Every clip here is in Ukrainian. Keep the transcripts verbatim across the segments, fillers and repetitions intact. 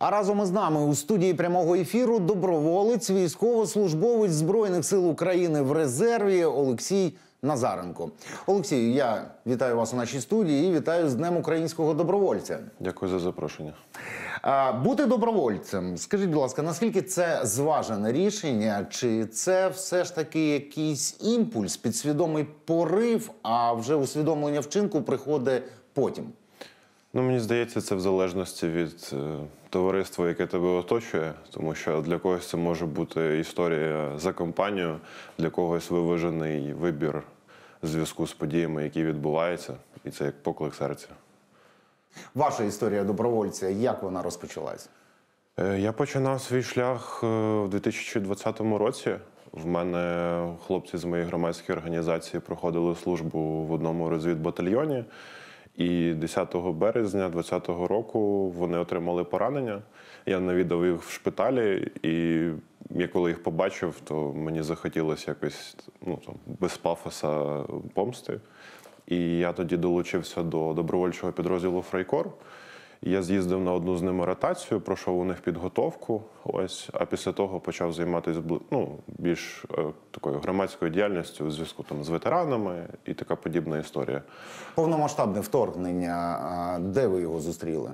А разом із нами у студії прямого ефіру доброволець, військовослужбовець Збройних сил України в резерві Олексій Назаренко. Олексію, я вітаю вас у нашій студії і вітаю з Днем українського добровольця. Дякую за запрошення. А, бути добровольцем, скажіть, будь ласка, наскільки це зважене рішення, чи це все ж таки якийсь імпульс, підсвідомий порив, а вже усвідомлення вчинку приходить потім? Ну, мені здається, це в залежності від е, товариства, яке тебе оточує, тому що для когось це може бути історія за компанію, для когось виважений вибір в зв'язку з подіями, які відбуваються, і це як поклик серця. Ваша історія добровольця, як вона розпочалась? Е, я починав свій шлях е, в дві тисячі двадцятому році. В мене хлопці з моєї громадської організації проходили службу в одному розвідбатальйоні. І десятого березня двадцятого року вони отримали поранення. Я навідав їх в шпиталі, і я коли їх побачив, то мені захотілося якось, ну, там, без пафоса помсти. І я тоді долучився до добровольчого підрозділу «Фрайкор». Я з'їздив на одну з ними ротацію, пройшов у них підготовку, ось, а після того почав займатися, ну, більш е, такою громадською діяльністю у зв'язку там з ветеранами і така подібна історія. Повномасштабне вторгнення, де ви його зустріли?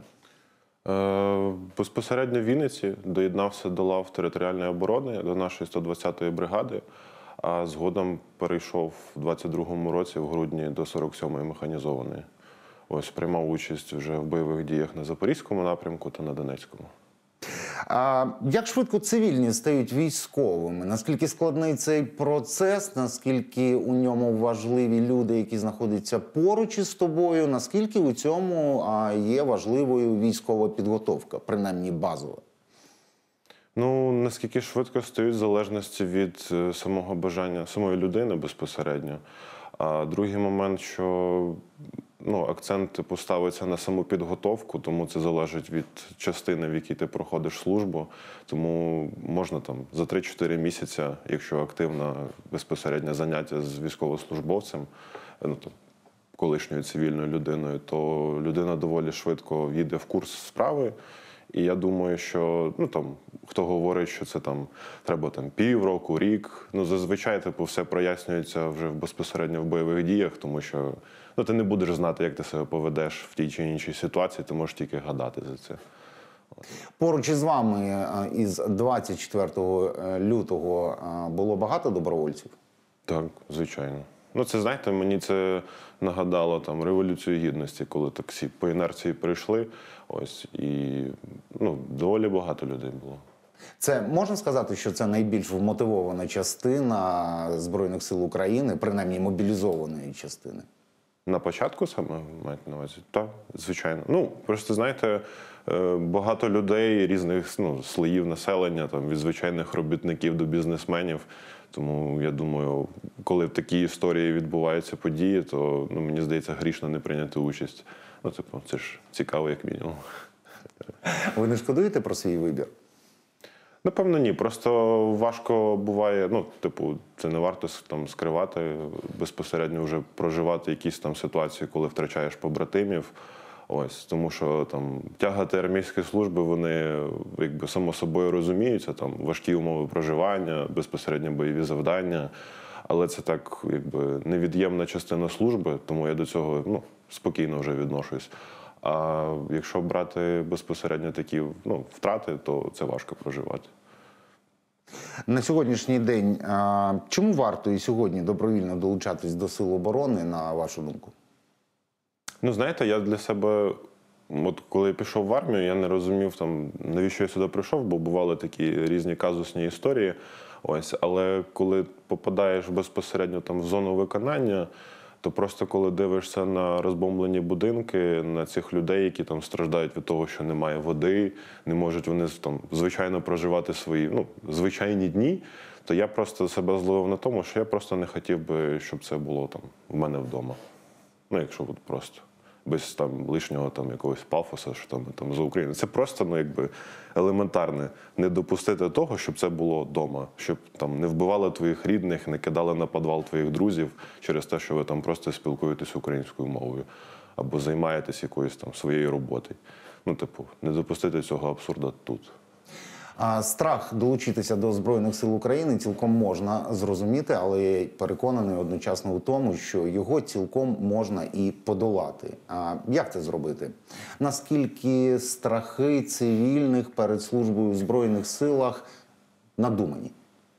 Е, безпосередньо в Вінниці доєднався до лав територіальної оборони, до нашої сто двадцятої бригади, а згодом перейшов в двадцять другому році, в грудні, до сорок сьомої механізованої. Ось, приймав участь вже в бойових діях на Запорізькому напрямку та на Донецькому. А як швидко цивільні стають військовими? Наскільки складний цей процес? Наскільки у ньому важливі люди, які знаходяться поруч із тобою? Наскільки у цьому є важливою військова підготовка, принаймні базова? Ну, наскільки швидко стають, в залежності від самого бажання самої людини безпосередньо. А другий момент, що ну, акцент типу, ставиться на саму підготовку, тому це залежить від частини, в якій ти проходиш службу. Тому можна там за три-чотири місяці, якщо активне безпосереднє заняття з військовослужбовцем, ну, там, колишньою цивільною людиною, то людина доволі швидко війде в курс справи. І я думаю, що, ну, там, хто говорить, що це там треба там півроку, рік, ну, зазвичай, типу, все прояснюється вже безпосередньо в бойових діях, тому що, ну, ти не будеш знати, як ти себе поведеш в тій чи іншій ситуації, ти можеш тільки гадати за це. Поруч із вами із двадцять четвертого лютого було багато добровольців? Так, звичайно. Ну, це, знаєте, мені це нагадало там Революцію Гідності, коли так всі по інерції прийшли, ось, і, ну, доволі багато людей було. Це можна сказати, що це найбільш вмотивована частина Збройних сил України, принаймні мобілізованої частини? На початку саме, маєте на увазі? Так, звичайно. Ну, просто, знаєте, багато людей різних, ну, слоїв населення, там, від звичайних робітників до бізнесменів. Тому, я думаю, коли в такій історії відбуваються події, то, ну, мені здається, грішно не прийняти участь. Ну, типу, це ж цікаво, як мінімум. Ви не шкодуєте про свій вибір? Напевно, ні. Просто важко буває, ну, типу, це не варто там скривати, безпосередньо вже проживати якісь там ситуації, коли втрачаєш побратимів. Ось, тому що там тягати армійські служби, вони якби само собою розуміються, там важкі умови проживання, безпосередньо бойові завдання, але це так якби невід'ємна частина служби, тому я до цього, ну, спокійно вже відношусь. А якщо брати безпосередньо такі, ну, втрати, то це важко проживати. На сьогоднішній день а, чому варто і сьогодні добровільно долучатись до Сил оборони, на вашу думку? Ну, знаєте, я для себе, от коли я пішов в армію, я не розумів, там, навіщо я сюди прийшов, бо бували такі різні казусні історії. Ось, але коли попадаєш безпосередньо там в зону виконання, то просто коли дивишся на розбомблені будинки, на цих людей, які там страждають від того, що немає води, не можуть вони там звичайно проживати свої, ну, звичайні дні, то я просто себе зловив на тому, що я просто не хотів би, щоб це було там в мене вдома. Ну, якщо от просто без там лишнього там якогось пафосу, що там, там за Україну. Це просто, ну, якби елементарне. Не допустити того, щоб це було вдома. Щоб там не вбивали твоїх рідних, не кидали на підвал твоїх друзів через те, що ви там просто спілкуєтесь українською мовою або займаєтесь якоюсь там своєю роботою. ну, типу, не допустити цього абсурду тут. А страх долучитися до Збройних сил України цілком можна зрозуміти, але я переконаний одночасно у тому, що його цілком можна і подолати. А як це зробити? Наскільки страхи цивільних перед службою в Збройних силах надумані?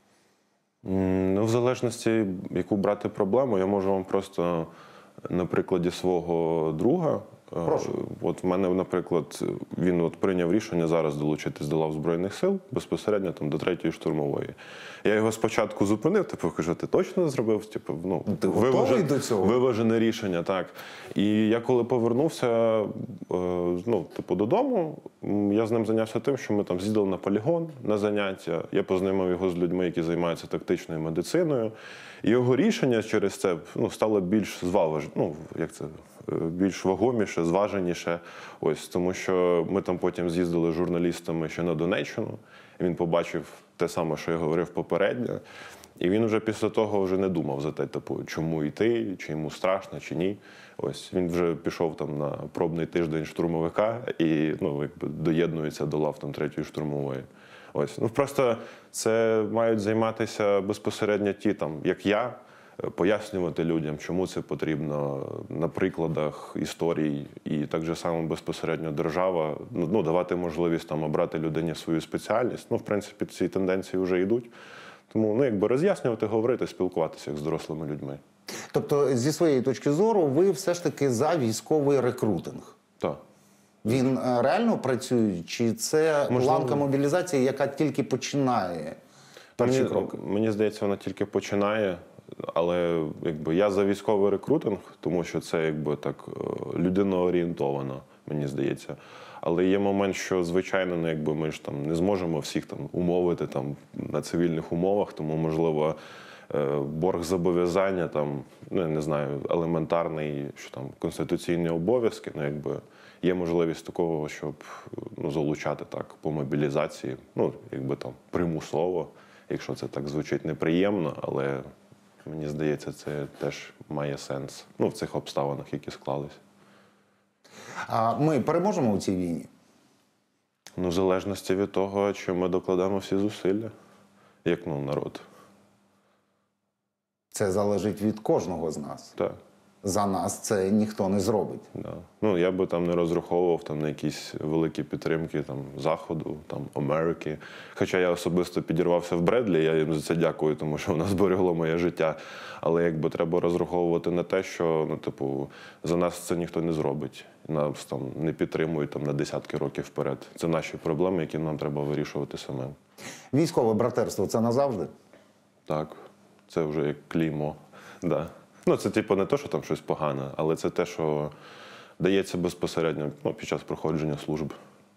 Ну, в залежності, яку брати проблему, я можу вам просто на прикладі свого друга. Прошу. От в мене, наприклад, він от прийняв рішення зараз долучитись до лав Збройних сил безпосередньо там до третьої штурмової. Я його спочатку зупинив, типу, кажу, ти точно зробив? Типу, ну, ти готовий до цього? Виважене рішення, так. І я коли повернувся, ну, типу, додому, я з ним зайнявся тим, що ми там з'їздили на полігон на заняття. Я познайомив його з людьми, які займаються тактичною медициною. І його рішення через це, ну, стало більш зважене, ну, як це, більш вагоміше, зваженіше. Ось, тому що ми там потім з'їздили з журналістами ще на Донеччину, і він побачив те саме, що я говорив попередньо. І він вже після того вже не думав за те, типу, чому йти, чи йому страшно, чи ні. Ось, він вже пішов там на пробний тиждень штурмовика і, ну, якби доєднується до лав там третьої штурмової. Ось, ну, просто це мають займатися безпосередньо ті, там, як я, пояснювати людям, чому це потрібно на прикладах історій, і так же само безпосередньо держава, ну, давати можливість там обрати людині свою спеціальність. Ну, в принципі, ці тенденції вже йдуть. Тому, ну, якби роз'яснювати, говорити, спілкуватися як з дорослими людьми. Тобто, зі своєї точки зору, ви все ж таки за військовий рекрутинг? Так. Він реально працює? Чи це Можливо, ланка мобілізації, яка тільки починає перші мені, кроки? Мені здається, вона тільки починає. Але якби я за військовий рекрутинг, тому що це якби так людиноорієнтовано, мені здається. Але є момент, що звичайно, ну, якби ми ж там не зможемо всіх там умовити там на цивільних умовах, тому можливо борг зобов'язання там, ну я не знаю, елементарний, що там конституційні обов'язки, ну якби є можливість такого, щоб, ну, залучати так по мобілізації, ну якби там примусово, якщо це так звучить неприємно, але мені здається, це теж має сенс, ну, в цих обставинах, які склались. А ми переможемо у цій війні? Ну, в залежності від того, чи ми докладемо всі зусилля, як, ну, народ. Це залежить від кожного з нас. Так. За нас це ніхто не зробить. Да. Ну, я би там не розраховував там, на якісь великі підтримки там, Заходу, там, Америки. Хоча я особисто підірвався в Бредлі, я їм за це дякую, тому що вона зберегла моє життя. Але якби треба розраховувати на те, що, ну, типу, за нас це ніхто не зробить. Нас там не підтримують там, на десятки років вперед. Це наші проблеми, які нам треба вирішувати самим. Військове братерство – це назавжди? Так, це вже як клеймо. Да. Ну, це, типу, не те, що там щось погане, але це те, що дається безпосередньо, ну, під час проходження служби.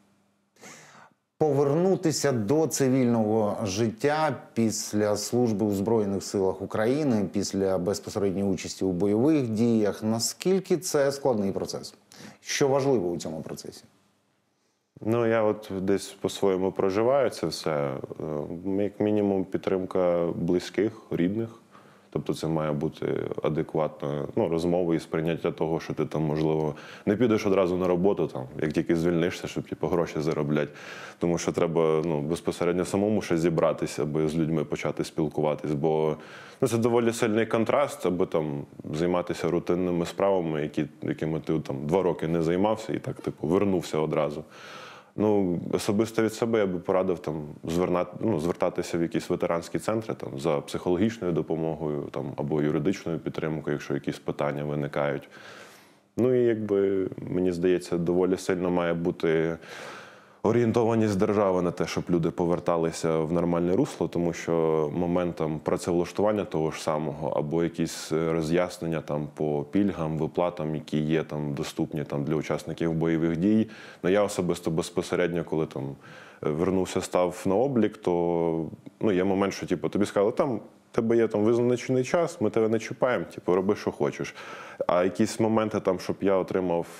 Повернутися до цивільного життя після служби у Збройних силах України, після безпосередньої участі у бойових діях, наскільки це складний процес? Що важливо у цьому процесі? Ну, я от десь по-своєму проживаю це все. Як мінімум підтримка близьких, рідних. Тобто це має бути адекватна, ну, розмова і сприйняття того, що ти там, можливо, не підеш одразу на роботу, там, як тільки звільнишся, щоб типу, гроші заробляти. Тому що треба, ну, безпосередньо самому ще зібратися, аби з людьми почати спілкуватись. Бо, ну, це доволі сильний контраст, аби там займатися рутинними справами, які, якими ти там два роки не займався і так, типу, вернувся одразу. Ну, особисто від себе я би порадив там звернати, ну, звертатися в якісь ветеранські центри там за психологічною допомогою там або юридичною підтримкою, якщо якісь питання виникають. Ну і якби мені здається, доволі сильно має бути орієнтованість держави на те, щоб люди поверталися в нормальне русло, тому що моментом працевлаштування того ж самого або якісь роз'яснення там по пільгам, виплатам, які є там доступні там для учасників бойових дій. Ну я особисто безпосередньо, коли там вернувся, став на облік, то, ну, є момент, що типу, тобі сказали, там тебе є там визначений час, ми тебе не чіпаємо, типу, роби, що хочеш. А якісь моменти там, щоб я отримав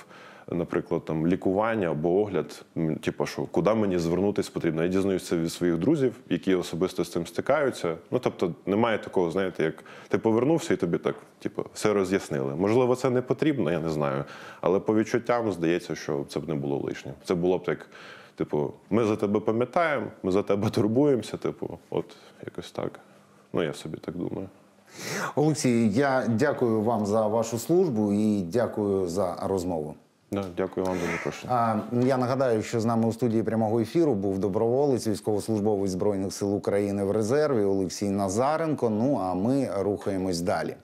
наприклад, там лікування або огляд, м, типу, що куди мені звернутися потрібно. Я дізнаюся це від своїх друзів, які особисто з цим стикаються. Ну, тобто, немає такого, знаєте, як ти повернувся і тобі так, типу, все роз'яснили. Можливо, це не потрібно, я не знаю. Але по відчуттям здається, що це б не було лишнім. Це було б так, типу, ми за тебе пам'ятаємо, ми за тебе турбуємося, типу, от якось так. Ну, я собі так думаю. Олексій, я дякую вам за вашу службу і дякую за розмову. Да, дякую вам за запрошення. А, я нагадаю, що з нами у студії прямого ефіру був доброволець, військовослужбовець Збройних сил України в резерві Олексій Назаренко. Ну а ми рухаємось далі.